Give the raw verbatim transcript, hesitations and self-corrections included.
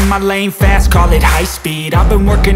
my lane fast, call it high speed. I've been working